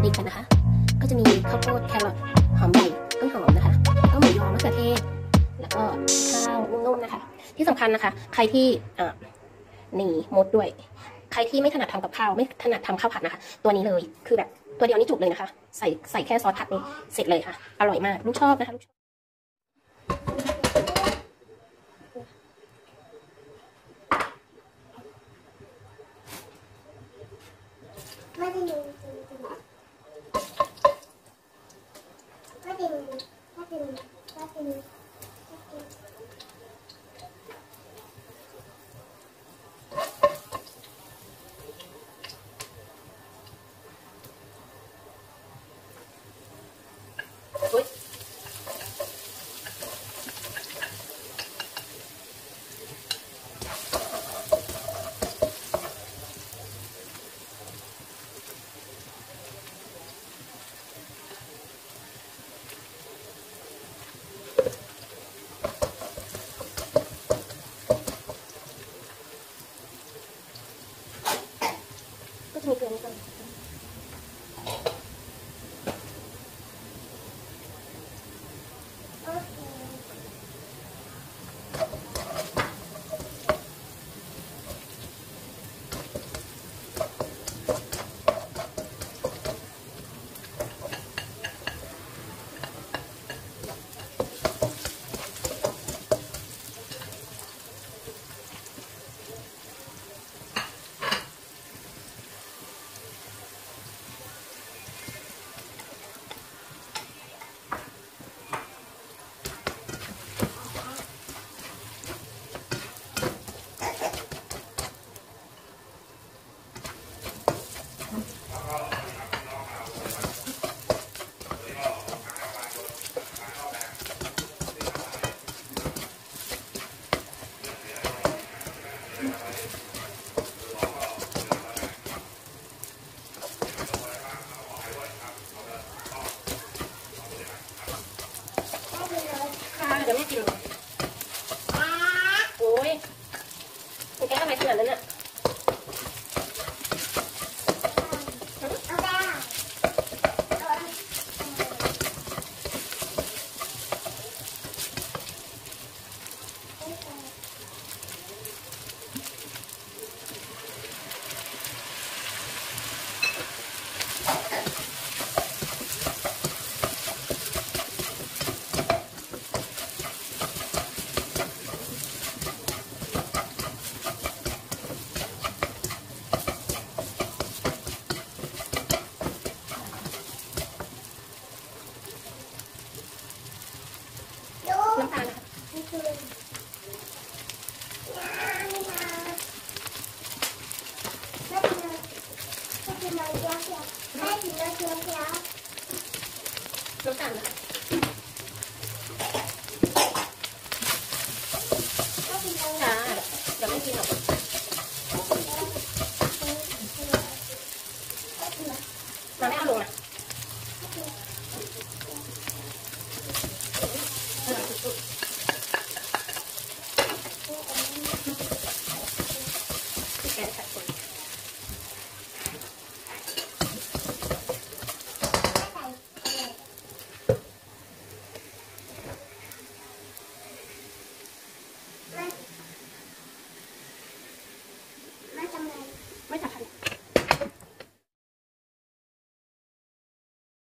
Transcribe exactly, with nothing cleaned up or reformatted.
ดิบกันนะคะก็จะมีข้าวโพดแครอทหอมใหญ่ต้นหอมนะคะแล้วก็หมูยอมะเขือเทศแล้วก็ข้าวนุ่มๆนะคะที่สำคัญนะคะใครที่อ่านี่มดด้วยใครที่ไม่ถนัดทำกับข้าวไม่ถนัดทำข้าวผัดนะคะตัวนี้เลยคือแบบตัวเดียวนี้จุกเลยนะคะใส่ใส่แค่ซอสผัดนี่เสร็จเลยค่ะอร่อยมากลูกชอบนะคะลูกชอบไม่ได้ดูไม่ได้ดูไม่ได้ดูไม่ได้ดูมีเกลือนิดหน่อยเดี๋ยวแม่กินโอ้ยมันแก้อะไรขนาดนั้นอ่ะน้ำตาลนะคะน้ำตาลนะคะจ้าเดี๋ยวไม่กินหรอก